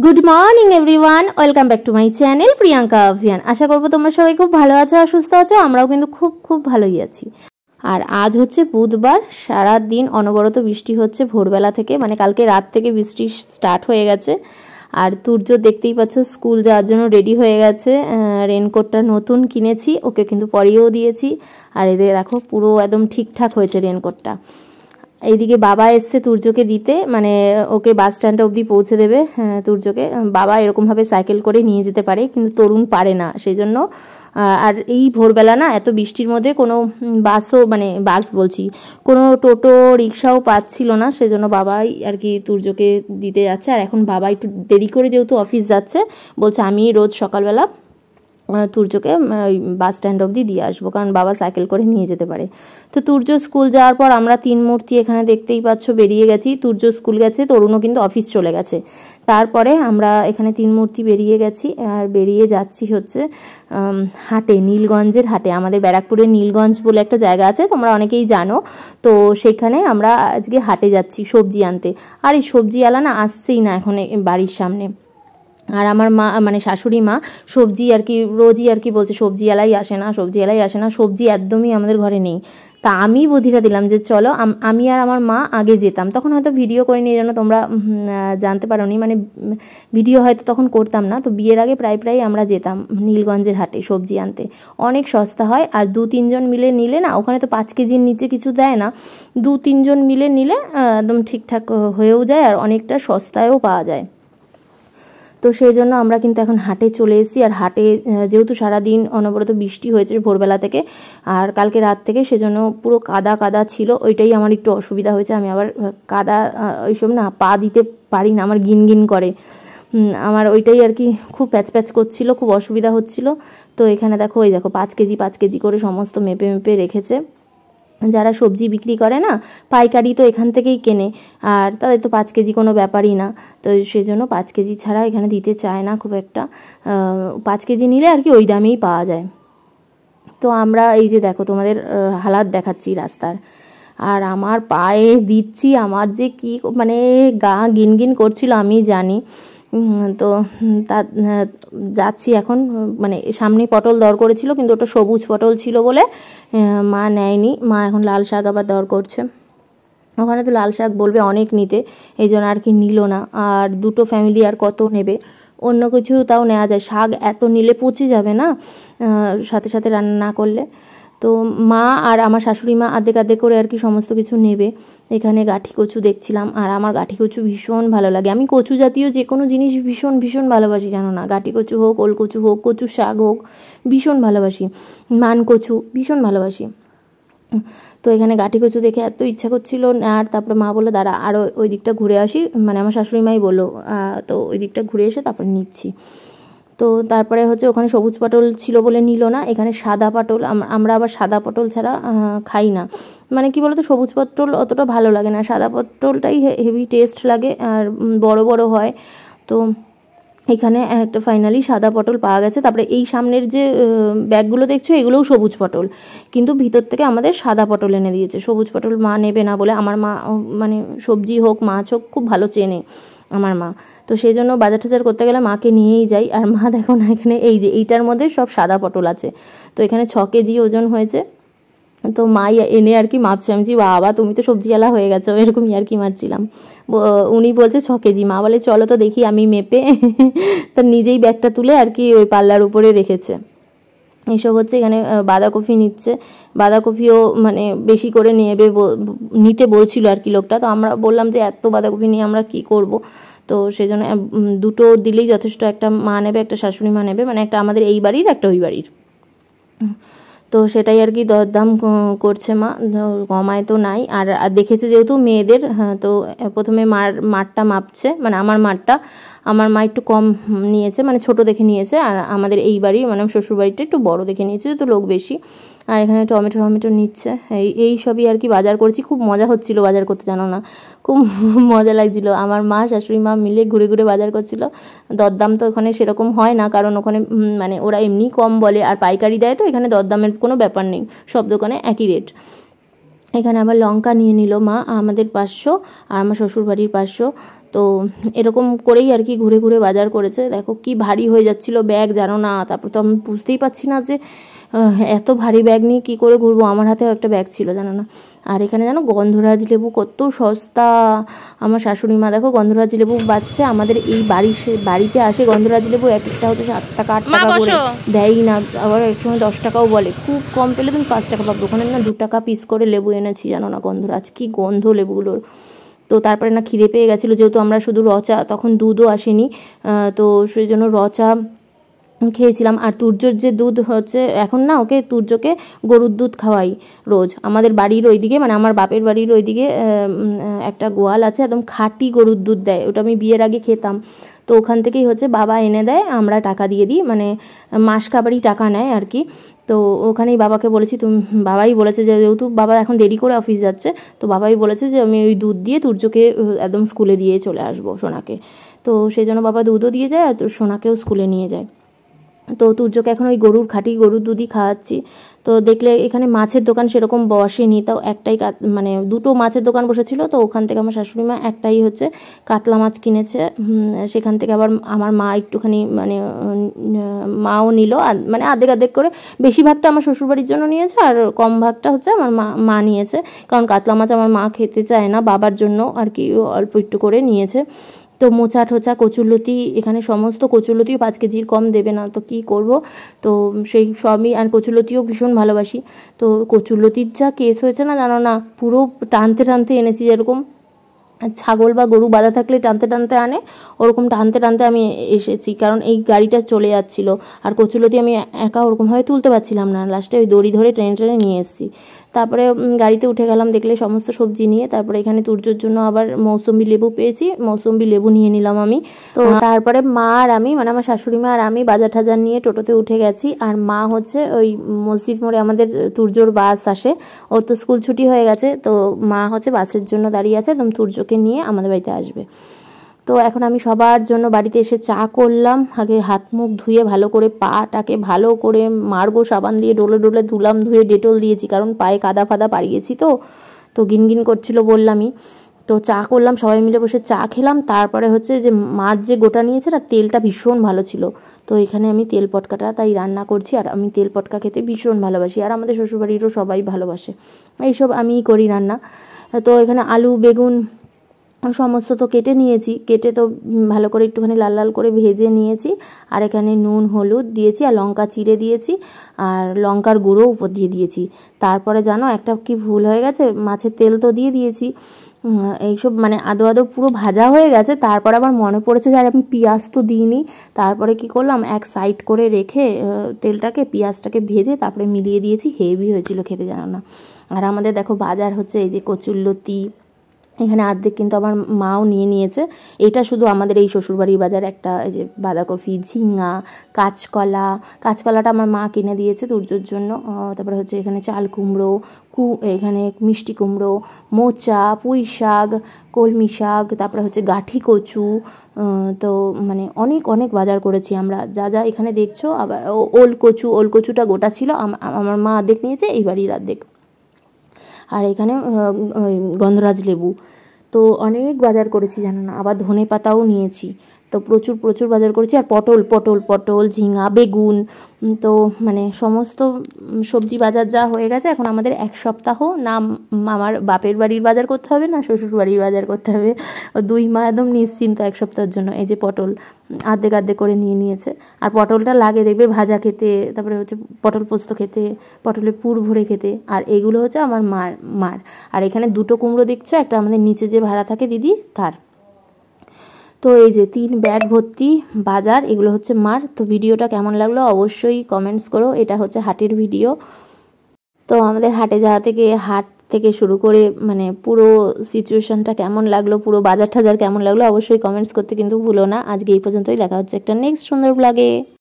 Good morning everyone, welcome back to my channel Priyanka Abhiyan. আশা করবো তোমরা সবাই খুব ভালো আছো আর সুস্থ আছো। আমরাও কিন্তু খুব ভালোই আছি। আর আজ হচ্ছে বুধবার, সারা দিন অনবরত বৃষ্টি হচ্ছে ভোরবেলা থেকে, মানে কালকে রাত থেকে বৃষ্টি স্টার্ট হয়ে গেছে। আর তুর্য দেখতেই পাচ্ছ স্কুল যাওয়ার জন্য রেডি হয়ে গেছে। রেনকোটটা নতুন কিনেছি, ওকে কিন্তু পরিয়েও দিয়েছি। আর এদের দেখো পুরো একদম ঠিকঠাক হয়েছে রেনকোটটা। এইদিকে বাবা এসছে তুর্যকে দিতে, মানে ওকে বাস স্ট্যান্ডে অবধি পৌঁছে দেবে তুর্যকে। বাবা এরকমভাবে সাইকেল করে নিয়ে যেতে পারে, কিন্তু তরুণ পারে না, সেই জন্য। আর এই ভোরবেলা না এত বৃষ্টির মধ্যে কোনো বাসও, মানে বাস বলছি, কোনো টোটো রিক্সাও পাচ্ছিল না, সেজন্য বাবাই আর কি তুর্যকে দিতে যাচ্ছে। আর এখন বাবা একটু দেরি করে যেহেতু অফিস যাচ্ছে, বলছে আমি রোজ সকালবেলা তুর্যকে ওই বাস স্ট্যান্ড অবধি দিয়ে আসবো, কারণ বাবা সাইকেল করে নিয়ে যেতে পারে। তো তুর্য স্কুল যাওয়ার পর আমরা তিন মূর্তি এখানে দেখতেই পাচ্ছ বেরিয়ে গেছি। তুর্য স্কুল গেছে, তরুণও কিন্তু অফিস চলে গেছে। তারপরে আমরা এখানে তিন মূর্তি বেরিয়ে গেছি আর বেরিয়ে যাচ্ছি হচ্ছে হাটে, নীলগঞ্জের হাটে। আমাদের ব্যারাকপুরের নীলগঞ্জ বলে একটা জায়গা আছে, তোমরা অনেকেই জানো। তো সেখানে আমরা আজকে হাটে যাচ্ছি সবজি আনতে। আর এই সবজিওয়ালা না আসছেই না এখন বাড়ির সামনে। আর আমার মা, মানে শাশুড়ি মা, সবজি আর কি রোজই আর কি বলছে সবজিওয়ালাই আসে না, সবজিওয়ালাই আসে না, সবজি একদমই আমাদের ঘরে নেই। তা আমি বুদ্ধিটা দিলাম যে চলো, আমি আর আমার মা আগে যেতাম, তখন হয়তো ভিডিও করে নিয়ে জন্য তোমরা জানতে পারো নি, মানে ভিডিও হয়তো তখন করতাম না। তো বিয়ের আগে প্রায় আমরা যেতাম নীলগঞ্জের হাটে সবজি আনতে। অনেক সস্তা হয়, আর 2-3 জন মিলে নিলে না, ওখানে তো 5 কেজির নিচে কিছু দেয় না, 2-3 জন মিলে নিলে একদম ঠিকঠাক হয়েও যায় আর অনেকটা সস্তায়ও পাওয়া যায়। তো সেই জন্য আমরা কিন্তু এখন হাটে চলে এসেছি। আর হাটে যেহেতু সারাদিন অনবরত বৃষ্টি হয়েছে ভোরবেলা থেকে আর কালকে রাত থেকে, সেজন্য পুরো কাদা ছিল। ওইটাই আমার একটু অসুবিধা হয়েছে। আমি আবার কাদা ওইসব না পা দিতে পারি না, আমার গিনগিন করে, আমার ওইটাই আর কি খুব প্যাচ করছিল, খুব অসুবিধা হচ্ছিল। তো এখানে দেখো, ওই দেখো 5 কেজি করে সমস্ত মেপে রেখেছে। যারা সবজি বিক্রি করে না পাইকারি, তো এখান থেকেই কেনে, আর তাদের তো 5 কেজি কোনো ব্যাপারই না। তো সেজন্য 5 কেজি ছাড়া এখানে দিতে চায় না খুব একটা। 5 কেজি নিলে আর কি ওই দামেই পাওয়া যায়। তো আমরা এই যে দেখো তোমাদের হালাত দেখাচ্ছি রাস্তার, আর আমার পায়ে দিচ্ছি, আমার যে কি মানে গা গিনগিন করছিল আমি জানি। তো তা যাচ্ছি এখন, মানে সামনে পটল দর করেছিল, কিন্তু ওটা সবুজ পটল ছিল বলে মা নেয়নি। মা এখন লাল শাক আবার দর করছে। ওখানে তো লাল শাক বলবে অনেক নিতে, এই জন্য আর কি নিল না। আর দুটো ফ্যামিলি আর কত নেবে, অন্য কিছু তাও নেওয়া যায়, শাক এত নিলে পচে যাবে না সাথে রান্না না করলে। তো মা আর আমার শাশুড়ি মা আধেক করে আর কি সমস্ত কিছু নেবে। এখানে গাঠি কচু দেখছিলাম, আর আমার গাঠি কচু ভীষণ ভালো লাগে। আমি কচু জাতীয় যে কোনো জিনিস ভীষণ ভালোবাসি, জানো না, গাঠি কচু হোক, ওল কচু হোক, কচু শাক হোক, ভীষণ ভালোবাসি। মান কচু ভীষণ ভালোবাসি। তো এখানে গাঠি কচু দেখে এত ইচ্ছা করছিল, আর তারপরে মা বললো দাঁড়া আরও ওই দিকটা ঘুরে আসি, মানে আমার শাশুড়ি মাই বললো, তো ওই দিকটা ঘুরে এসে তারপরে নিচ্ছি। তো তারপরে হচ্ছে ওখানে সবুজ পটল ছিল বলে নিল না, এখানে সাদা পটল, আমরা আবার সাদা পটল ছাড়া খাই না। মানে কি বলতো, সবুজ পটল অতটা ভালো লাগে না, সাদা পটলটাই হেভি টেস্ট লাগে আর বড় হয়। তো এখানে একটা ফাইনালি সাদা পটল পাওয়া গেছে। তারপরে এই সামনের যে ব্যাগগুলো দেখছো এগুলোও সবুজ পটল, কিন্তু ভিতর থেকে আমাদের সাদা পটল এনে দিয়েছে। সবুজ পটল মা নেবে না বলে, আমার মা মানে সবজি হোক মাছ হোক খুব ভালো চেনে আমার মা, তো সেই জন্য বাজার টাজার করতে গেলে মাকে নিয়েই যাই। আর মা দেখো না, এখানে এই যে এইটার মধ্যে সব সাদা পটল আছে। তো এখানে 6 কেজি ওজন হয়েছে। তো মাই এনে আর কি মাপছে, আমি বাবা তুমি তো সবজিওয়ালা হয়ে গেছো, এরকম আর কি মারছিলাম। উনি বলছে 6 কেজি, মা বলে চলো তো দেখি আমি মেপে। তার নিজেই ব্যাগটা তুলে আর কি ওই পাল্লার উপরে রেখেছে। এইসব হচ্ছে। এখানে বাঁধাকপি নিচ্ছে, বাঁধাকপিও মানে বেশি করে নিতে বলছিল আর কি লোকটা। তো আমরা বললাম যে এত বাঁধাকপি নিয়ে আমরা কি করব, তো সেই জন্য দুটো দিলেই যথেষ্ট। একটা মা নেবে, একটা শাশুড়ি মা নেবে, মানে একটা আমাদের এই বাড়ির একটা ওই বাড়ির। তো সেটাই আর কি দরদাম করছে মা, কমায় তো নাই। আর দেখেছে যেহেতু মেয়েদের, তো প্রথমে মারটা মাপছে, মানে আমার মা একটু কম নিয়েছে, মানে ছোট দেখে নিয়েছে। আর আমাদের এই বাড়ি মানে শ্বশুর বাড়িটা একটু বড় দেখে নিয়েছে, তো লোক বেশি। আর এখানে টমেটো নিচ্ছে। এই সবই আর কি বাজার করছি। খুব মজা হচ্ছিল বাজার করতে, জানো না, খুব মজা লাগছিল। আমার মা শাশুড়ি মা মিলে ঘুরে বাজার করছিল। দরদাম তো ওখানে সেরকম হয় না, কারণ ওখানে মানে ওরা এমনি কম বলে আর পাইকারি দেয়, তো এখানে দরদামের কোনো ব্যাপার নেই, সব দোকানে একই রেট। এখানে আবার লঙ্কা নিয়ে নিল মা, আমাদের 500 আর আমার শ্বশুর বাড়ির 500। তো এরকম করেই আর কি ঘুরে ঘুরে বাজার করেছে। দেখো কি ভারী হয়ে যাচ্ছিলো ব্যাগ, জানো না। তারপর তো আমি বুঝতেই পারছি না যে এত ভারী ব্যাগ নিয়ে কী করে ঘুরবো। আমার হাতেও একটা ব্যাগ ছিল, জানো না। আর এখানে জানো গন্ধরাজ লেবু কত সস্তা। আমার শাশুড়ি মা দেখো গন্ধরাজ লেবু বাচ্ছে। আমাদের এই বাড়িতে আসে গন্ধরাজ লেবু, একটা হচ্ছে 7 টাকা 8 টাকা করে, দেয়ই না। আবার একসময় 10 টাকাও বলে। খুব কম পেলে তুমি 5 টাকা পাবে। ওখানে না 2 টাকা পিস করে লেবু এনেছি, জানো না। গন্ধরাজ কি গন্ধ লেবুগুলোর। তো তারপরে না খিদে পেয়ে গেছিলো, যেহেতু আমরা শুধু রচা, তখন দুধও আসেনি, তো সেই জন্য রচা খেয়েছিলাম। আর তুর্যর যে দুধ হচ্ছে এখন না, ওকে তুর্যকে গরুর দুধ খাওয়াই রোজ। আমাদের বাড়ির ওইদিকে, মানে আমার বাপের বাড়ির ওইদিকে একটা গোয়াল আছে, একদম খাঁটি গরুর দুধ দেয়। ওটা আমি বিয়ের আগে খেতাম। তো ওখান থেকেই হচ্ছে বাবা এনে দেয়, আমরা টাকা দিয়ে দিই, মানে মাস কাবারই টাকা নেয় আর কি। তো ওখানেই বাবাকে বলেছি, বাবাই বলেছে যে যেহেতু বাবা এখন দেরি করে অফিস যাচ্ছে, তো বাবাই বলেছে যে আমি ওই দুধ দিয়ে তুর্যকে একদম স্কুলে দিয়ে চলে আসবো, সোনাকে। তো সেই জন্য বাবা দুধও দিয়ে যায় আর সোনাকেও স্কুলে নিয়ে যায়। তো তুর্যকে এখন ওই খাঁটি গরুর দুধই খাওয়াচ্ছি। তো দেখলে এখানে মাছের দোকান সেরকম বসেনি, তাও একটাই মানে 2টো মাছের দোকান বসেছিল। তো ওখান থেকে আমার শাশুড়ি মা একটাই হচ্ছে কাতলা মাছ কিনেছে। সেখান থেকে আবার আমার মা একটুখানি মানে মাও নিল, মানে আধেক করে। বেশিরভাগটা আমার শ্বশুরবাড়ির জন্য নিয়েছে, আর কম ভাগটা হচ্ছে আমার মা নিয়েছে। কারণ কাতলা মাছ আমার মা খেতে চায় না, বাবার জন্য আর কি অল্প একটু করে নিয়েছে। তো মোচা ঠোচা কচুরলতি, এখানে সমস্ত কচুরলতিও 5 কেজির কম দেবে না, তো কি করব। তো সেই সবই, আর কচুরলতিও ভীষণ ভালোবাসি। তো কচুরলতির যা কেস হয়েছে না, জানো না, পুরো টানতে এনেছি। যেরকম ছাগল বা গরু বাঁধা থাকলে টানতে আনে, ওরকম টানতে আমি এসেছি। কারণ এই গাড়িটা চলে যাচ্ছিল, আর কচুরলতি আমি একা ওরকমভাবে তুলতে পারছিলাম না। লাস্টে ওই দড়ি ধরে টেনে নিয়ে এসেছি। তারপরে গাড়িতে উঠে গেলাম, দেখলে সমস্ত সবজি নিয়ে। তারপরে এখানে তুর্যর জন্য আবার মৌসুম্বি লেবু পেয়েছি, মৌসুম্বি লেবু নিয়ে নিলাম আমি। তো তারপরে মা আর আমি, মানে আমার শাশুড়ি মা আর আমি বাজার টাজার নিয়ে টোটোতে উঠে গেছি। আর মা হচ্ছে ওই মসজিদ মোড়ে, আমাদের তুর্যর বাস আসে, ওর তো স্কুল ছুটি হয়ে গেছে। তো মা হচ্ছে বাসের জন্য দাঁড়িয়ে আছে, একদম তুর্যকে নিয়ে আমাদের বাড়িতে আসবে। তো এখন আমি সবার জন্য বাড়িতে এসে চা করলাম। আগে হাত মুখ ধুয়ে ভালো করে পাটাকে ভালো করে মারবো সাবান দিয়ে, ডলে ধুলাম, ধুয়ে ডেটল দিয়েছি, কারণ পায়ে কাদা ফাদা পাড়িয়েছি। তো গিনগিন করছিল বললামই। তো চা করলাম, সবাই মিলে বসে চা খেলাম। তারপরে হচ্ছে যে মাছ যে গোটা নিয়েছে না, তেলটা ভীষণ ভালো ছিল। তো এখানে আমি তেল পটকাটা তাই রান্না করছি। আর আমি তেল পটকা খেতে ভীষণ ভালোবাসি, আর আমাদের শ্বশুরবাড়িরও সবাই ভালোবাসে। এইসব আমিই করি রান্না। তো এখানে আলু বেগুন সমস্ত তো কেটে নিয়েছি, কেটে তো ভালো করে একটুখানি লাল লাল করে ভেজে নিয়েছি। আর এখানে নুন হলুদ দিয়েছি, আর লঙ্কা চিড়ে দিয়েছি, আর লঙ্কার গুঁড়ো উপর দিয়ে দিয়েছি। তারপরে জানো একটা কি ভুল হয়ে গেছে, মাছের তেল তো দিয়ে দিয়েছি, এইসব মানে আদো পুরো ভাজা হয়ে গেছে। তারপর আবার মনে পড়েছে যে আর আমি পেঁয়াজ তো দিইনি। তারপরে কি করলাম, এক সাইড করে রেখে তেলটাকে, পেঁয়াজটাকে ভেজে তারপরে মিলিয়ে দিয়েছি। হেভি হয়েছিল খেতে, জানো না। আর আমাদের দেখো বাজার হচ্ছে এই যে কচুরলতি, এখানে অর্ধেক কিন্তু আমার মাও নিয়ে নিয়েছে। এটা শুধু আমাদের এই শ্বশুরবাড়ির বাজার। একটা এই যে বাঁধাকপি, ঝিঙা, কাঁচকলাটা আমার মা কিনে দিয়েছে তুর্যর জন্য। তারপরে হচ্ছে এখানে চাল কুমড়ো, এখানে মিষ্টি কুমড়ো, মোচা, পুঁই শাক, কলমি শাক, তারপরে হচ্ছে গাঠি কচু। তো মানে অনেক বাজার করেছি আমরা, যা এখানে দেখছো। আবার ওল কচুটা গোটা ছিল, আমার মা অর্ধেক নিয়েছে, এই বাড়ির অর্ধেক। আর এখানে গন্ধরাজ লেবু। তো অনেক বাজার করেছি, জানো না। আবার ধনে পাতাও নিয়েছি। তো প্রচুর বাজার করেছি। আর পটল, ঝিঙা, বেগুন, তো মানে সমস্ত সবজি বাজার যা হয়ে গেছে। এখন আমাদের 1 সপ্তাহ না আমার বাপের বাড়ির বাজার করতে হবে, না শ্বশুর বাড়ির বাজার করতে হবে। 2 মা একদম নিশ্চিন্ত 1 সপ্তাহের জন্য। এই যে পটল আর্ধেক করে নিয়ে নিয়েছে। আর পটলটা লাগে দেখবে ভাজা খেতে, তারপরে হচ্ছে পটল পোস্ত খেতে, পটলের পুর ভরে খেতে। আর এগুলো হচ্ছে আমার মার। আর এখানে 2টো কুমড়ো দেখছো, একটা আমাদের নিচে যে ভাড়া থাকে দিদি, তার। তো এই যে 3 ব্যাগ ভর্তি বাজার, এগুলো হচ্ছে মার। তো ভিডিওটা কেমন লাগলো অবশ্যই কমেন্টস করো। এটা হচ্ছে হাটের ভিডিও। তো আমাদের হাটে যাওয়া হাট থেকে শুরু করে মানে পুরো সিচুয়েশনটা কেমন লাগলো, পুরো বাজার টাজার কেমন লাগলো অবশ্যই কমেন্টস করতে কিন্তু ভুলো না। আজকে এই পর্যন্তই, দেখা হচ্ছে একটা নেক্সট সুন্দর ব্লগে।